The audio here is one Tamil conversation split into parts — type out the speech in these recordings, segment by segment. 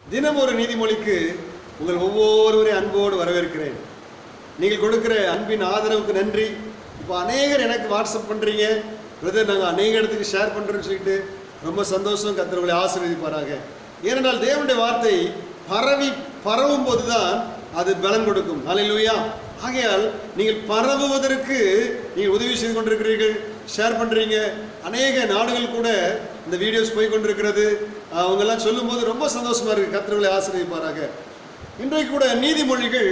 தினம் ஒரு நீதிமொழிக்கு உங்கள் ஒவ்வொருவரையும் அன்போடு வரவேற்கிறேன். நீங்கள் கொடுக்கிற அன்பின் ஆதரவுக்கு நன்றி. இப்போ அநேகர் எனக்கு வாட்ஸ்அப் பண்ணுறீங்க, பிரதர் நாங்கள் அநேக இடத்துக்கு ஷேர் பண்ணுறோன்னு சொல்லிட்டு ரொம்ப சந்தோஷம். கர்த்தர் உங்களை ஆசீர்வதிப்பாராக. ஏனென்றால் தேவனுடைய வார்த்தை பரவும் போது தான் அது பலன் கொடுக்கும். ஹல்லேலூயா. ஆகையால் நீங்கள் பரவுவதற்கு நீங்கள் உதவி செய்து கொண்டிருக்கிறீர்கள், ஷேர் பண்ணுறீங்க. அநேக நாடுகள் கூட இந்த வீடியோஸ் போய் கொண்டிருக்கிறது. அவங்கெல்லாம் சொல்லும்போது ரொம்ப சந்தோஷமாக இருக்குது. கர்த்தர்களை ஆசீர்வதிப்பாராக. இன்றைக்கு கூட நீதிமொழிகள்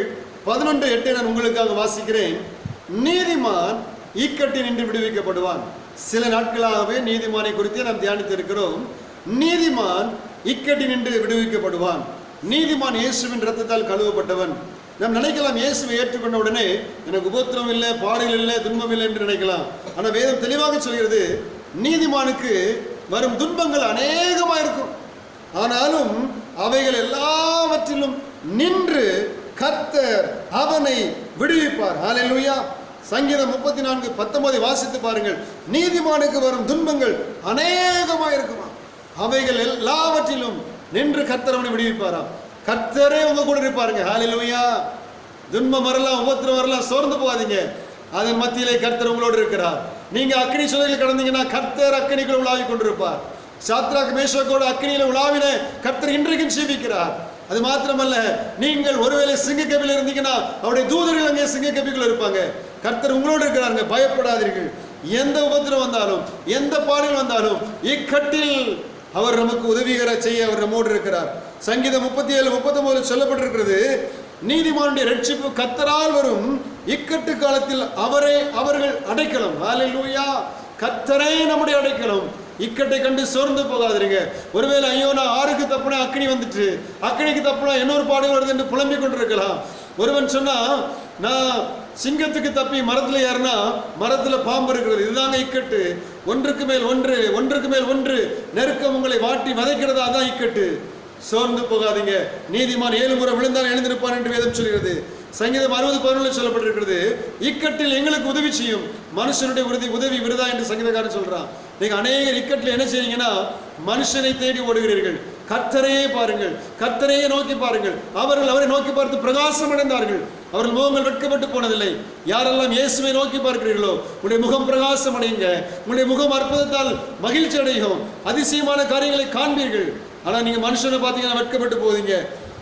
11:8 நான் உங்களுக்காக வாசிக்கிறேன். நீதிமான் இக்கட்டில் நின்று விடுவிக்கப்படுவான். சில நாட்களாகவே நீதிமானை குறித்து நாம் தியானித்து இருக்கிறோம். நீதிமான் இக்கட்டில் நின்று விடுவிக்கப்படுவான். நீதிமான் இயேசுவின் இரத்தத்தால் கழுவப்பட்டவன். நாம் நினைக்கலாம் இயேசுவை ஏற்றுக்கொண்ட உடனே எனக்கு உபத்திரம் இல்லை, பாடுகள் இல்லை, துன்பம் இல்லை என்று நினைக்கலாம். ஆனால் வேதம் தெளிவாக சொல்கிறது, நீதிமானுக்கு வரும் துன்பங்கள் அநேகமாக இருக்கும். ஆனாலும் அவைகள் எல்லாவற்றிலும் நின்று கர்த்தர் அவனை விடுவிப்பார். ஹல்லேலூயா. சங்கீதம் 34:19 வாசித்து பாருங்கள். நீதிமானுக்கு வரும் துன்பங்கள் அநேகமாக இருக்குமா, அவைகள் எல்லாவற்றிலும் நின்று கர்த்தர் அவனை விடுவிப்பாராம். கர்த்தரே உங்க கூட இருப்பாருங்க. ஹல்லேலூயா. துன்பம் வரலாம், உபத்திரம் வரலாம், சோர்ந்து போகாதீங்க. அதன் மத்தியிலே கர்த்தர் உங்களோடு இருக்கிறார். நீங்க அக்கினி சோதனையில் கடந்தீங்கன்னா கர்த்தர் அக்கினிக்குள் உலாவி கொண்டிருப்பார். சாத்ராக் மேஷாக்கோடு அக்கினியில உலாவின கர்த்தர் இன்றைக்கும் ஜீவிக்கிறார். அது மாத்திரமல்ல, நீங்கள் ஒருவேளை சிங்கக்கபில இருந்தீங்கன்னா அவருடைய தூதர்கள் அங்கே சிங்கக்கபிக்குள்ள இருப்பாங்க. கர்த்தர் உங்களோடு இருக்கிறாருங்க. பயப்படாதீர்கள். எந்த உபத்திரம் வந்தாலும், எந்த பாடல் வந்தாலும், இக்கட்டில் அவர் நமக்கு உதவிகர செய்ய அவர் நம்மோடு இருக்கிறார். சங்கீதம் 37:39 சொல்லப்பட்டிருக்கிறது, நீதிமானுடைய ரட்சிப்பு கர்த்தரால் வரும், இக்கட்டு காலத்தில் அவர்கள் அடைக்கலம். ஹல்லேலூயா. கர்த்தரே நம்முடைய அடைக்கலம். இக்கட்டை கண்டு சோர்ந்து போகாதீங்க. ஒருவேளை ஐயோ நான் ஆறுக்கு தப்புனா அக்கினி வந்துட்டு, அக்கினிக்கு தப்புனா இன்னொரு பாடல் வருது என்று புலம்பிக் கொண்டிருக்கலாம். ஒருவன் சொன்னா நான் சிங்கத்துக்கு தப்பி மரத்துல ஏறினா மரத்துல பாம்பு இருக்கிறது. இதுதாங்க இக்கட்டு. ஒன்றுக்கு மேல் ஒன்று, ஒன்றுக்கு மேல் ஒன்று நெருக்கம் உங்களை வாட்டி வதைக்கிறதா, அதான் இக்கட்டு. சோர்ந்து போகாதீங்க. நீதிமான் 7 முறை விழுந்தால் எழுந்திருப்பான் என்று வேதம் சொல்கிறது. சங்கீதம் 60:11 சொல்லப்பட்டிருக்கிறது, இக்கட்டில் எங்களுக்கு உதவி செய்யும், மனுஷனுடைய உதவி விருதா என்று சங்கீதக்காரன் சொல்றான். நீங்க அநேகர் இக்கட்டில் என்ன செய்வீங்கன்னா மனுஷனை தேடி ஓடுகிறீர்கள். கர்த்தரையே பாருங்கள், கர்த்தரையே நோக்கி பாருங்கள். அவர்கள் அவரை நோக்கி பார்த்து பிரகாசம் அடைந்தார்கள். அவர்கள் முகங்கள் வெட்கப்பட்டு போனதில்லை. யாரெல்லாம் இயேசுவை நோக்கி பார்க்கிறீர்களோ உங்களுடைய முகம் பிரகாசம் அடையுங்க. உங்களுடைய முகம் அற்புதத்தால் மகிழ்ச்சி அடையும். அதிசயமான காரியங்களை காண்பீர்கள். ஆனா நீங்க மனுஷனை பார்த்தீங்கன்னா வெட்கப்பட்டு போவீங்க.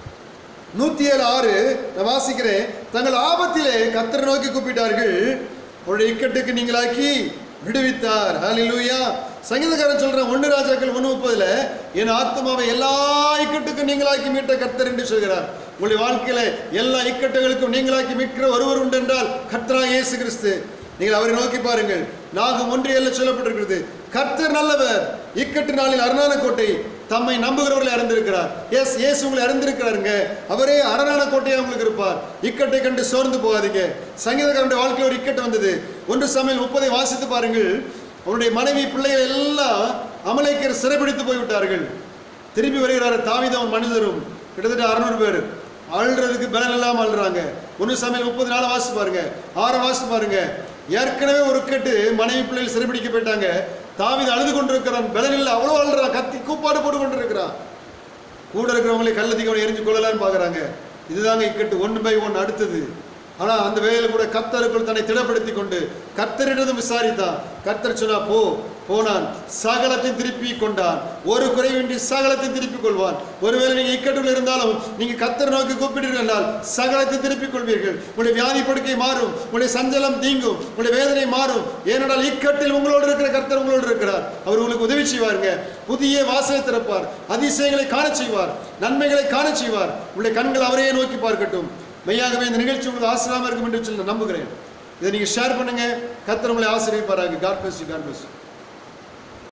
107:6 நான் வாசிக்கிறேன். தங்கள் ஆபத்திலே கர்த்தரை நோக்கி கூப்பிட்டார்கள், அவருடைய இக்கட்டுக்கு நீங்களாக்கி விடுவித்தார். ஹல்லேலூயா. சங்கீதக்காரன் சொல்றேன் 1 ராஜாக்கள் 1:30 என் ஆத்மாவை எல்லா இக்கட்டுக்கும் நீங்களாக்கி மீட்ட கர்த்தர் என்று சொல்கிறார். உங்களுடைய வாழ்க்கையில எல்லா இக்கட்டுகளுக்கும் நீங்களாக்கி மீட்கிற ஒருவர் உண்டு என்றால் கர்த்தராகிய இயேசு கிறிஸ்து. நீங்கள் அவரை நோக்கி பாருங்கள். நாகம் 1:7 சொல்லப்பட்டிருக்கிறது, கர்த்தர் நல்லவர், இக்கட்டு நாளில் அரணான கோட்டை, தம்மை நம்புகிறவர்களை அறிந்திருக்கிறார். இயேசு உங்களை அறிந்திருக்கிறாருங்க. அவரே அரணான கோட்டையாக உங்களுக்கு இருப்பார். இக்கட்டை கண்டு சோர்ந்து போகாதீங்க. சங்கீதக்காரனுடைய வாழ்க்கையில் ஒரு இக்கட்டு வந்தது. 1 சாமுவேல் 30 வாசித்து பாருங்கள். அவருடைய மனைவி பிள்ளைகள் எல்லாம் அமலேக்கியர் சிறைபிடித்து போய்விட்டார்கள். திரும்பி வருகிறார் தாவீதும் அவன் மனிதரும், கிட்டத்தட்ட 600 பேர். அழுறதுக்கு பலன் இல்லாமல் அழுறாங்க. 1 சாமுவேல் 34 வாசித்து பாருங்க, 6 வாசித்து பாருங்க. ஏற்கனவே ஒரு இக்கட்டு, மனைவி பிள்ளைகள் சிறைபிடிக்க போயிட்டாங்க. தாவீது அழுது கொண்டிருக்கிறான், பலன் இல்லை, அவ்வளோ அழுறான், கத்தி கூப்பாடு போட்டு கொண்டிருக்கிறான். கூட இருக்கிறவங்களே கள்ளத்திக்கு எரிஞ்சு கொள்ளலான்னு பார்க்குறாங்க. இதுதாங்க இக்கட்டு, 1 by 1 அடுத்தது. ஆனால் அந்த வேலையில் கூட கர்த்தருக்குள் தன்னை திடப்படுத்தி கொண்டு கர்த்தரிடம் விசாரித்தான். கர்த்தர் சொன்னா போனான், சகலத்தையும் திருப்பி கொண்டான். ஒரு குறைவின்றி சகலத்தையும் திருப்பிக் கொள்வான். ஒருவேளை நீங்க இக்கட்டுகள் இருந்தாலும் நீங்க கர்த்தர் நோக்கி கூப்பிடுவீர்கள் என்றால் சகலத்தை திருப்பிக் கொள்வீர்கள். உங்களுடைய வியாதி படுக்கை மாறும், உங்களுடைய சஞ்சலம் நீங்கும், உங்களுடைய வேதனை மாறும். ஏனென்றால் இக்கட்டில் உங்களோடு இருக்கிற கர்த்தர் உங்களோடு இருக்கிறார். அவர் உங்களுக்கு உதவி செய்வாருங்க. புதிய வாசலை திறப்பார், அதிசயங்களை காண செய்வார், நன்மைகளை காண செய்வார். உங்களுடைய கண்கள் அவரையே நோக்கி பார்க்கட்டும். மெய்யாகவே இந்த நிகழ்ச்சி உங்களுக்கு ஆசீர்வாதமா இருக்கும் என்று சொல்லி நம்புகிறேன். இதை நீங்க ஷேர் பண்ணுங்க. கர்த்தர் உங்களை ஆசீர்வதிப்பாராக. God bless you. God bless you.